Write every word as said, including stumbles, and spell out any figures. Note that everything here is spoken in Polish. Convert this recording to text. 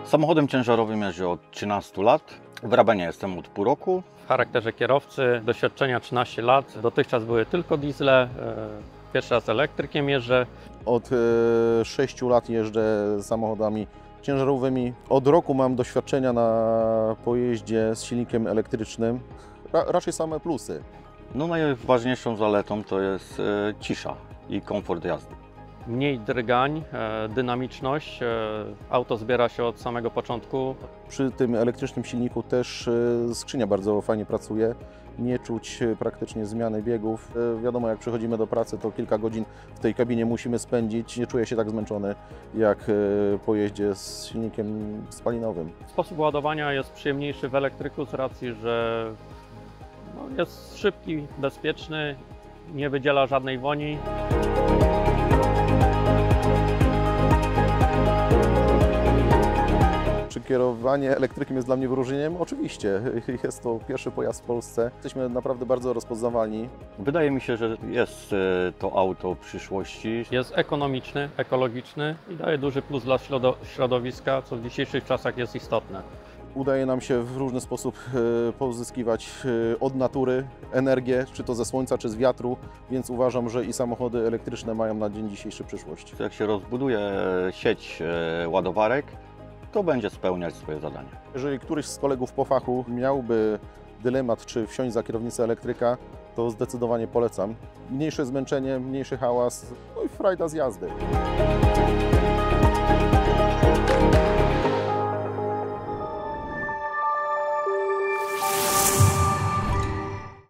Samochodem ciężarowym jeżdżę od trzynastu lat. W Rabenie jestem od pół roku. W charakterze kierowcy doświadczenia trzynaście lat. Dotychczas były tylko diesle. Pierwszy raz elektrykiem jeżdżę. Od e, sześciu lat jeżdżę samochodami ciężarowymi. Od roku mam doświadczenia na pojeździe z silnikiem elektrycznym. Ra, raczej same plusy. No najważniejszą zaletą to jest e, cisza i komfort jazdy. Mniej drgań, e, dynamiczność. E, auto zbiera się od samego początku. Przy tym elektrycznym silniku też e, skrzynia bardzo fajnie pracuje. Nie czuć praktycznie zmiany biegów. E, wiadomo, jak przychodzimy do pracy, to kilka godzin w tej kabinie musimy spędzić. Nie czuję się tak zmęczony jak e, po jeździe z silnikiem spalinowym. Sposób ładowania jest przyjemniejszy w elektryku z racji, że no, jest szybki, bezpieczny, nie wydziela żadnej woni. Czy kierowanie elektrykiem jest dla mnie wyróżnieniem? Oczywiście. Jest to pierwszy pojazd w Polsce. Jesteśmy naprawdę bardzo rozpoznawalni. Wydaje mi się, że jest e, to auto przyszłości. Jest ekonomiczny, ekologiczny i daje duży plus dla środowiska, co w dzisiejszych czasach jest istotne. Udaje nam się w różny sposób e, pozyskiwać e, od natury energię, czy to ze słońca, czy z wiatru, więc uważam, że i samochody elektryczne mają na dzień dzisiejszy przyszłość. Jak się rozbuduje sieć e, ładowarek, to będzie spełniać swoje zadanie. Jeżeli któryś z kolegów po fachu miałby dylemat, czy wsiąść za kierownicę elektryka, to zdecydowanie polecam. Mniejsze zmęczenie, mniejszy hałas, no i frajda z jazdy.